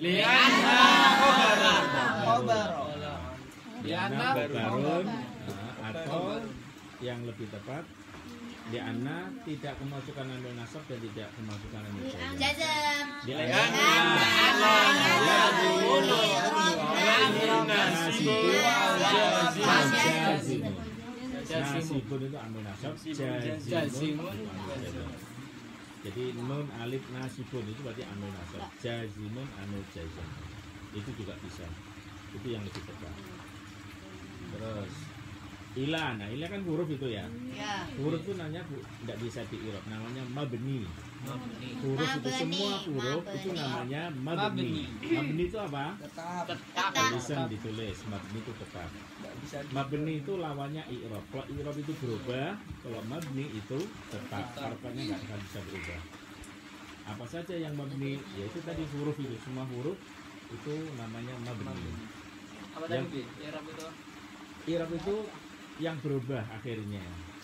Li'anna khobarun atau yang lebih tepat li'anna tidak kemasukan amil nasab dan tidak kemasukan amil jazam. Nasibun itu amil nasab, jazimun. Jadi nun alif nasibun itu berarti amil nasab, jazimun amil jazam. Itu juga bisa. Itu yang lebih tepat. Terus ila, nah ila kan huruf itu ya. Huruf itu namanya tidak bisa di-i'rab, namanya mabni. Huruf itu semua huruf itu namanya mabni. Mabni itu apa? Tetap. Tulisan ditulis, mabni itu tetap. Mabni itu lawannya i'rab. Kalau i'rab itu berubah, kalau mabni itu tetap. Harokatnya nggak akan bisa berubah. Apa saja yang mabni? Yaitu tadi huruf itu, semua huruf itu namanya mabni. Apa tadi? I'rab itu? I'rab itu yang berubah akhirnya.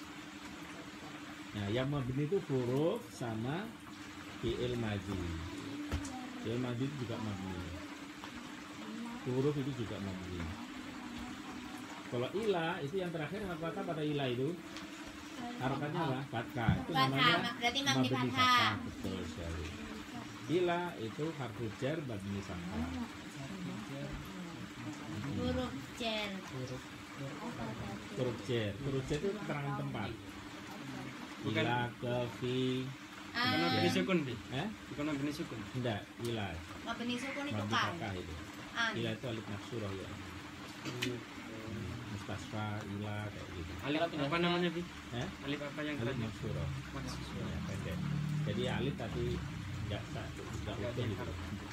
Nah, yang mabni itu huruf sama fi'il madhi. Fi'il madhi itu juga mabni. Huruf itu juga mabni. Kalau ila itu yang terakhir apa pada ila itu? Harokatnya apa? Fathah. Itu namanya Berarti mabni mabni fathah. fathah. Betul sekali. Ila itu harfu jar mabni fathah. Huruf jar. Huruf jar. Huruf jar itu keterangan tempat. Ila, ke, fi. Bukan mabni sukun, Bi. Bukan mabni sukun. Enggak, ila. Mabni sukun itu Mabni kan. fathah itu. Ila itu alif maksurah ya. Mustasfa, ila kayak gitu. Alif apa namanya, Bi? Alif apa yang alif tadi? maksurah. Ya, pendek. Jadi alif tadi enggak utuh gitu.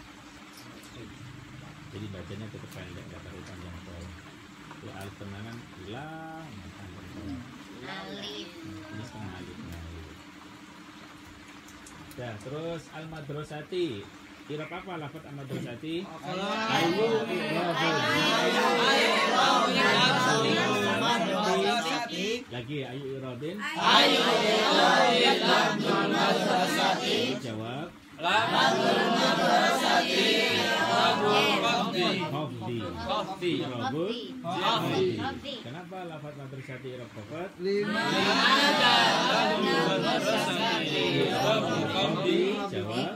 Jadi bacanya tetap pendek, enggak terlalu panjang soal. Kalau alif tenangan ila, panjang soal. Alif. Ini setengah alif. Nah, terus al-madrasati. Kira apa lafaz al-madrasati? Ayu lagi ayu irabin. Ayu irabin madrasati. Jawab. Lafazul madrasati. Khafdi. Irabun. Khafdi. Kenapa lafaz madrasati irab khafat? Jawab.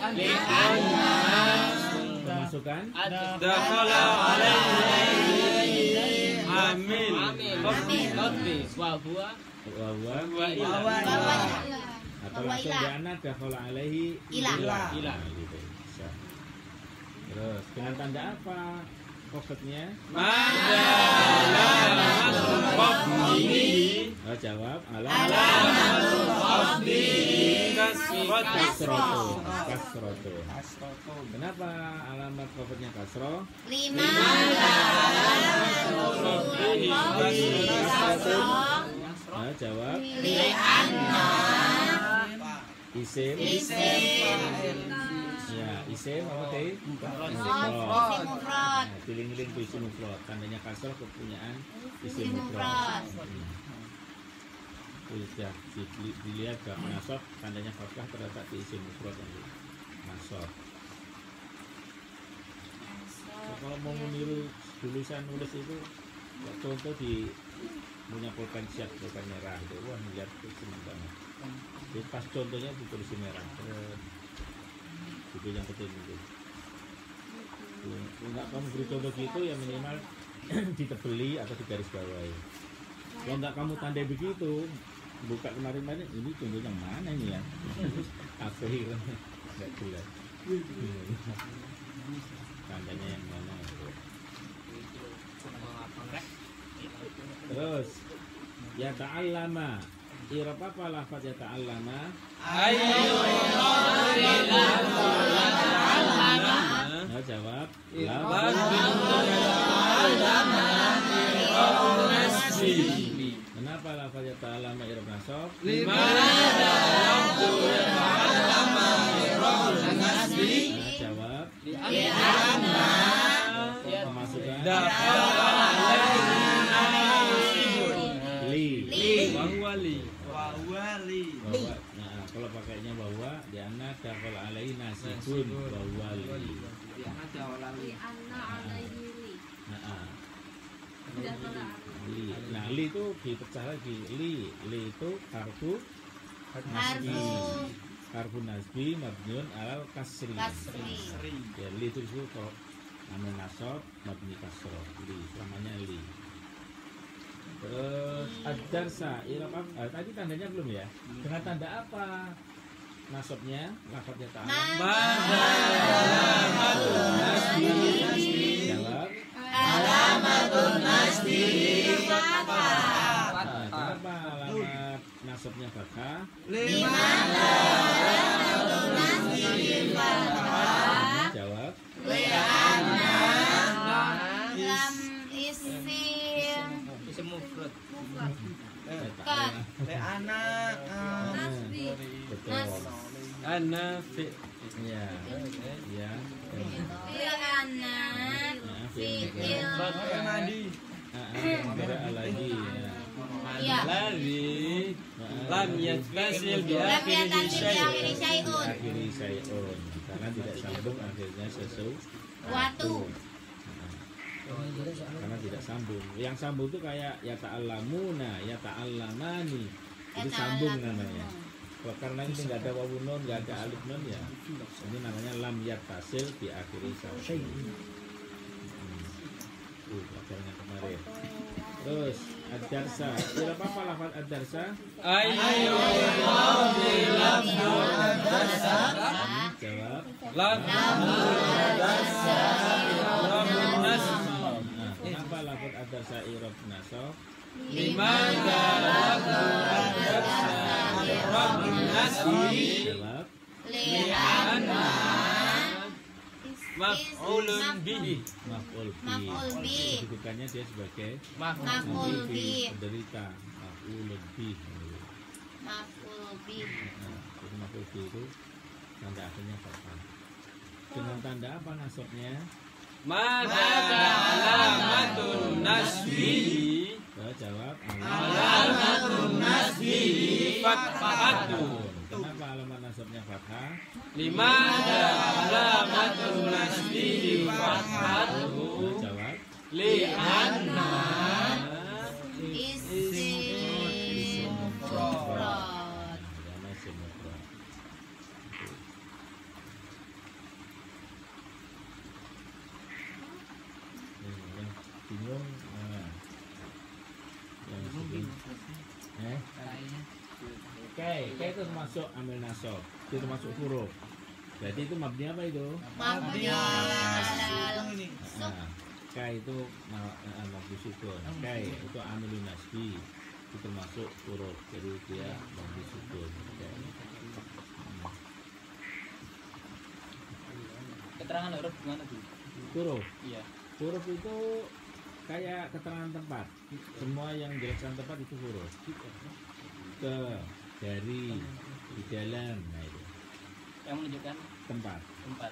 Pemasukan. Dakhala alaihi amil. Wa huwa Atau langsung di anak dakhala alaihi Ila. Gitu. Bisa. Terus dengan tanda apa kofatnya? Oh, jawab kasroto. Kenapa alamat kofatnya kasroh? Lima. Nah, jawab isim. Ya, isim apa tadi? Mufrad. Piling-piling itu isim mufrad. Tandanya kasroh kepunyaan isim mufrad. Sudah dilihat gak nasab, tandanya fathah terletak di isim mufrad yang nasab. Kalau mau meniru tulisan nulis itu, contoh di punya pulpen siap, pulpen merah itu, wah lihat itu senang banget. Jadi pas contohnya ditulis merah, itu yang penting itu. Enggak kamu beri contoh gitu ya minimal ditebeli atau digaris bawahi. Kalau enggak kamu tandai begitu, buka kemarin-kemarin ini contoh yang mana ini ya? Apa itu? Enggak jelas. Tandanya yang mana? Terus ya ta'allama. I'rab apa lafaz ya ta'allama? Nah, jawab kenapa lafaz ya ta'allama i'rab nasab? Jawab pemasukan li. Nah, kalau pakai pakainya bahwa di anna dakal alai nasibun bahwa li. Nah, li itu dipecah lagi. Li itu harfu nasbi mabniun alal kasri. Ya, li itu disebut kalau amal nasab mabni kasro. Li namanya li. Terus ad-darsa tadi tandanya belum ya? Dengan tanda apa nasabnya? Lafadznya ta'ala. Alamatun nasbi. Jawab. Alamatun nasbi fathah. Kenapa alamat nasabnya fathah? Dimana alamatun nasbi fathah? Jawab. Li'anna lam isim mufrad. anak Betul. Ana fi Ya. Ya. anak fi'il Lagi. ya Alladhi lam yattasil bi lam akhirih yattasil bi akhiri syai'un Akhiri sayun. Karena tidak sambung akhirnya watu karena tidak sambung. Yang sambung itu kayak ya ta'allamuna, ya ta'allamani. Itu sambung namanya. Kalau karena ini nggak ada wawu nun, nggak ada alif nun ya. Ini namanya lam yattasil di akhiri sayun. Pelajarannya kemarin. Terus ad-darsa. Kira apa lafaz ad-darsa? ayu Jawab. lam darsa Kenapa lafaz ad-darsa i'rab nasab? Limanda Rabbun nasbi Jawab. li'anna maf'ulun bihi Maf'ul Maf'ul bi. bi. Kedudukannya dia sebagai Maf'ul bi. penderita. Maf'ul bi. Maf'ul bi. Nah, jadi maf'ul bi itu tanda akhirnya fathah. Dengan tanda apa nasabnya? maka alamatun nasbi Jawab. alamatun nasbi fathatu. Kenapa alamat nasabnya fathah? Limanda alamatun nasbi fathatu Jawab. li'anna Isim mufrad. Nama isim mufrad. Yang bingung yang bingung Kai itu termasuk amil nasab, itu termasuk huruf. Berarti itu mabni apa itu? Mabni alal Nah, kai itu mabni sukun. Kai itu amilun nasbi, itu termasuk huruf. Jadi dia mabni sukun. keterangan huruf gimana tuh? Huruf. Iya. Huruf itu kayak keterangan tempat. Semua yang menjelaskan tempat itu huruf. Ke, dari, di dalam, nah itu Yang menunjukkan tempat. tempat.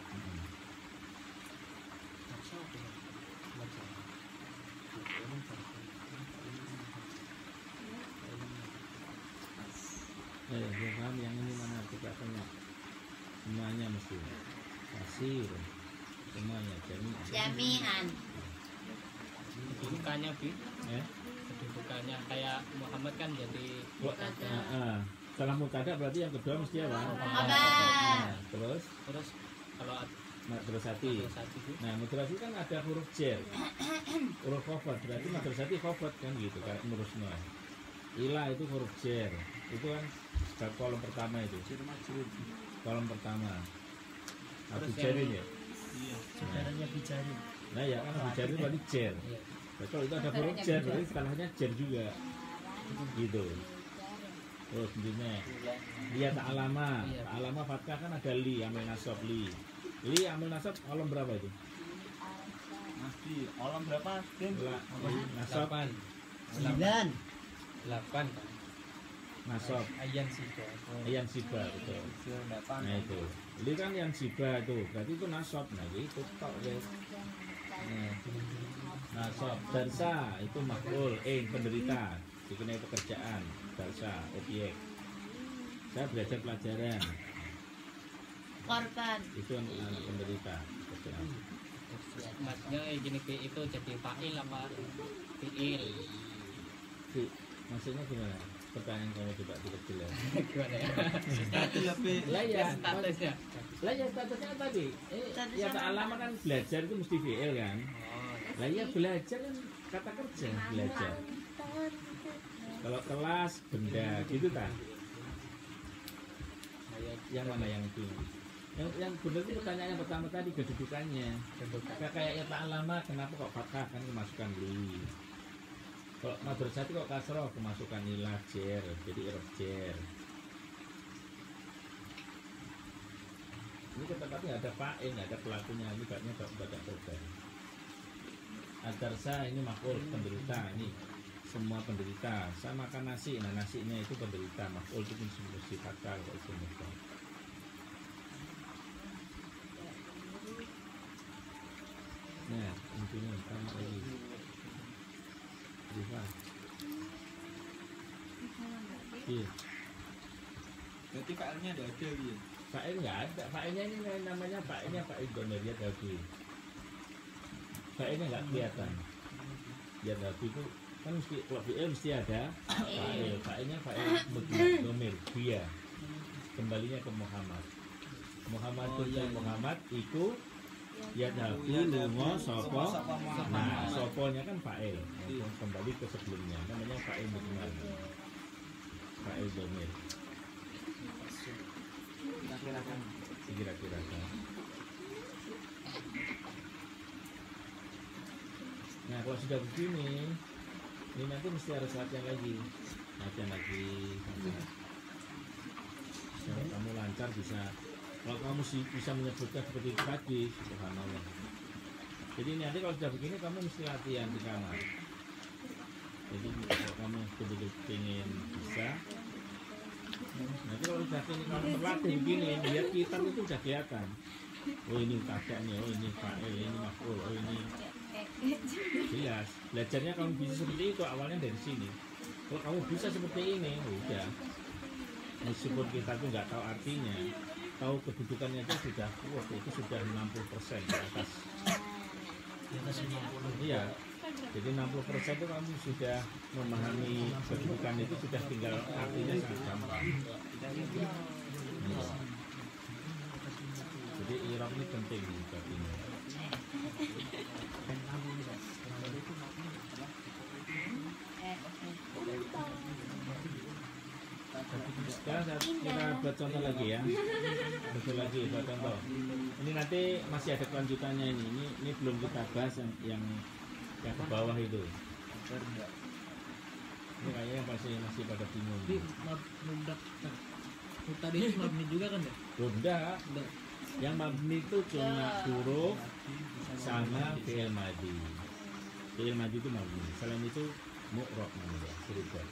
Belum paham yang ini mana kita tanya. Semuanya mesti kasir. Semuanya jami'an. Kedudukannya bi, Eh? kedudukannya kayak Muhammad kan jadi Setelah mubtada berarti yang kedua mesti apa? Khabar. Nah, terus terus kalau madrasati. satu itu Nah, madrasati kan ada huruf jar. Huruf khafat berarti madrasati khafat kan gitu kayak murusna. Ila itu huruf jar. Itu kan kolom pertama itu. Kolom pertama. Abu jarin ya? iya saudaranya bicara. Nah ya kan Abu jarin berarti jar. Nah, kalau itu ada huruf jar berarti setelahnya jar juga. Gitu. Terus selanjutnya lihat ta'alama. Ta'alama fathah kan ada li, amil nasab li. Li amil nasab kolom berapa itu? Masih olam berapa? Nasab 9 8 nasab ayan sih yang siba betul. Nah itu. Li kan yang siba itu berarti itu nasab. Nah itu tok ya. Nasab darsa itu makhlul penderita dikenai pekerjaan darsa objek Saya belajar pelajaran. Korban. Itu anak penderita. Maksudnya gini itu jadi fa'il apa fi'il? Maksudnya gimana? Pertanyaan kamu coba jelas. Gimana ya? Lah ya, Statusnya. lah ya statusnya tadi. Ya ta'alama kan belajar itu mesti fi'il kan. Lah ya belajar kan kata kerja belajar. Kalau kelas benda gitu kan. Yang mana yang itu? Yang benar itu pertanyaan yang pertama tadi kedudukannya. Kayaknya ta'alama kenapa kok fathah kan kemasukan li. Kalau madrasah itu kok kasroh kemasukan ilah jer, jadi iroh jer. Ini tapi nggak ada fa'il, nggak ada pelakunya, ini kayaknya baca korban. Adarsa ini makhluk penderita, ini semua penderita. Saya makan nasi, nah nasinya itu penderita, makhluk itu mesti fatal kalau itu mufrad. Nah, intinya sama lagi. Rifa. Iya. Berarti fa'ilnya ada gitu. Fa'il nggak ada. Fa'ilnya ini namanya fa'ilnya fa'il domeriyat tadi. Fa'ilnya nggak kelihatan. Ya tadi itu kan mesti kalau fi'il mesti ada fa'il. Fa'ilnya fa'il domer dia. Kembalinya ke Muhammad. Muhammad Muhammad itu ya dahu lungo sopo. Nah soponya kan fa'il. Kembali ke sebelumnya namanya fa'il mudmar. Fa'il domer. Kira-kira kan. Nah kalau sudah begini, ini nanti mesti harus latihan lagi. Kalau kamu lancar bisa. Kalau kamu bisa menyebutkan seperti itu tadi, subhanallah. Jadi nanti kalau sudah begini kamu mesti latihan di kamar. Jadi kalau kamu betul-betul ingin bisa, nanti kalau sudah ini kamu berlatih begini, lihat kitab itu sudah kelihatan. Oh ini kakaknya, oh ini fa'il, ini maf'ul, oh ini jelas. Belajarnya kamu bisa seperti itu awalnya dari sini. Kalau kamu bisa seperti ini, udah. Meskipun kita tuh nggak tahu artinya, tahu kedudukannya aja sudah kuat, itu sudah 60% di atas. Iya. Jadi 60% itu kamu sudah memahami kedudukan itu sudah tinggal artinya sangat gampang. Jadi i'rab ini penting buat ini. Sekarang kita buat contoh lagi ya. Betul lagi buat contoh. Ini nanti masih ada kelanjutannya ini. Ini belum kita bahas yang ke bawah itu. Ini kayaknya masih pada bingung. Tadi mabni juga kan ya? Bunda. Yang mabni itu cuma huruf sama fi'il madhi. Fi'il madhi itu mabni. Selain itu mu'rab namanya, berubah.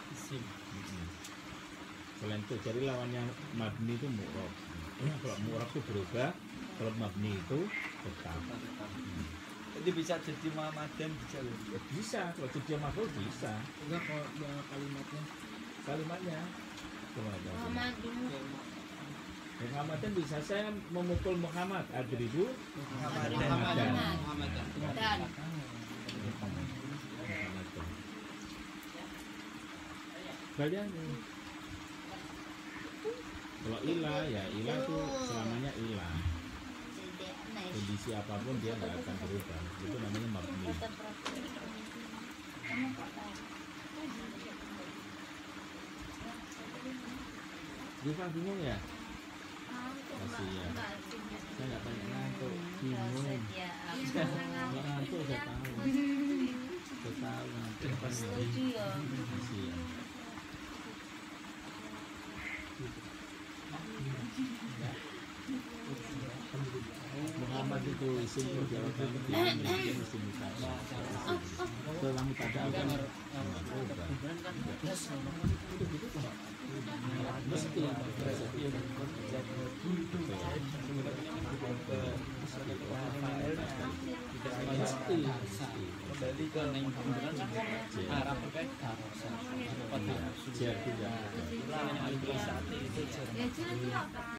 Selain itu cari lawannya mabni itu mu'rab. Kalau mu'rab itu berubah, kalau mabni itu tetap. Jadi bisa jadi Muhammadan bisa loh. Bisa, kalau jadi maf'ul bisa. Enggak kalau kalimatnya. Kalimatnya coba aja. Muhammadun. Muhammadan bisa saya memukul Muhammad adribu Muhammadan. Dan kalian kalau ilah ya ilah itu selamanya ilah, kondisi apapun dia nggak akan berubah, itu namanya mabni. Diva bingung ya? Masih ya. Saya nggak banyak ngantuk, bingung. Nggak ngantuk saya tahu. Saya tahu ngantuk pasti. Masih ya. Muhammad itu isim jawatan dia mesti bisa. Kalau kamu tak ada kan mesti Jadi ke neng kemudian Arab kan darosa. Jar itu ya. Alif lasati itu